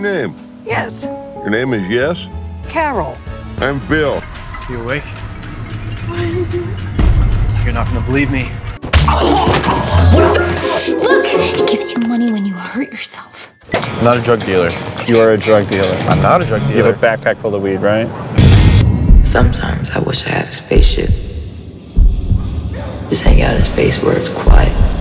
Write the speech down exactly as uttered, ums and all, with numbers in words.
name? Yes. Your name is Yes? Carol. I'm Bill. You awake? You're not gonna believe me. Look! It gives you money when you hurt yourself. I'm not a drug dealer. You are a drug dealer. I'm not a drug dealer. You have a backpack full of weed, right? Sometimes I wish I had a spaceship. Just hang out in space where it's quiet.